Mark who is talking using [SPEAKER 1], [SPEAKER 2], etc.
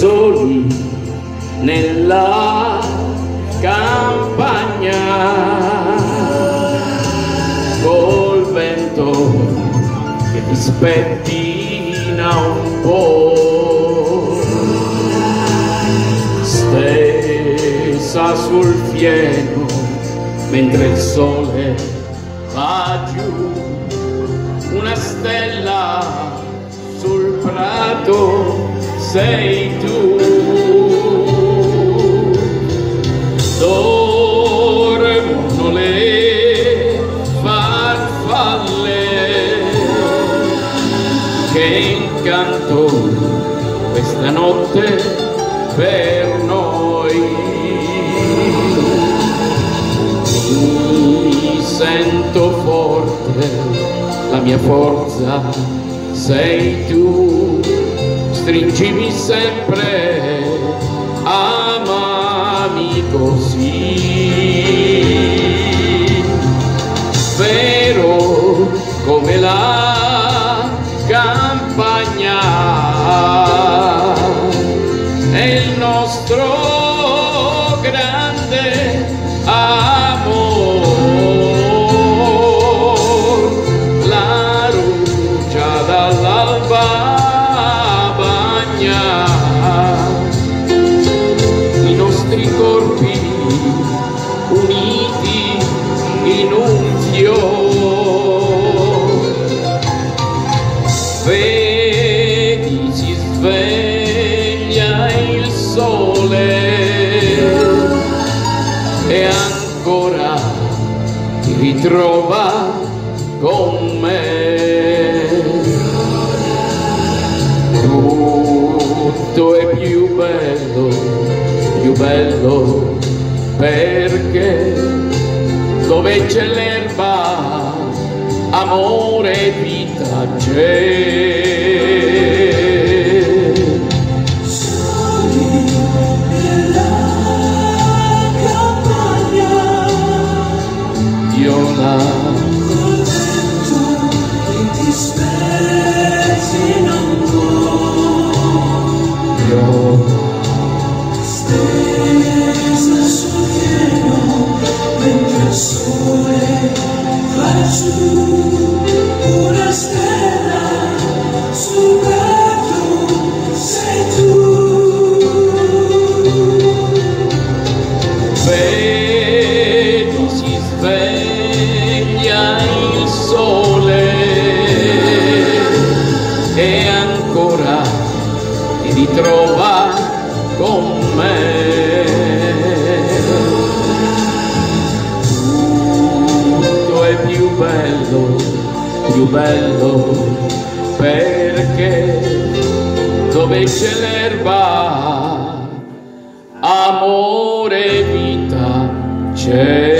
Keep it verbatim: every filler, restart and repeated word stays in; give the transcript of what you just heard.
[SPEAKER 1] soli nella campagna, col vento che ti spettina un po', stesa sul fieno mentre il sole va giù, una stella sul prato sei tu. Dormono le farfalle che incanto questa notte per noi. Mi sento forte, la mia forza sei tu, stringimi sempre, amami così, vero come la campagna è il nostro grande amore, la rugia dall'alba bagna i nostri corpi uniti in un fiore. Vedi, si sveglia il sole e ancora ti ritrova con me. Tutto è più bello, più bello, perché dove c'è l'erba, amore e vita c'è.
[SPEAKER 2] Soli nella campagna,
[SPEAKER 1] Io la
[SPEAKER 2] col vento che ti spezina un po',
[SPEAKER 1] io
[SPEAKER 2] stesa sul fieno mentre il sole va giù, una stella sul prato sei tu.
[SPEAKER 1] vedi, si sveglia il sole e ancora ti ritrova con me. Tutto è più bello, più bello, perché dove c'è l'erba, amore e vita c'è.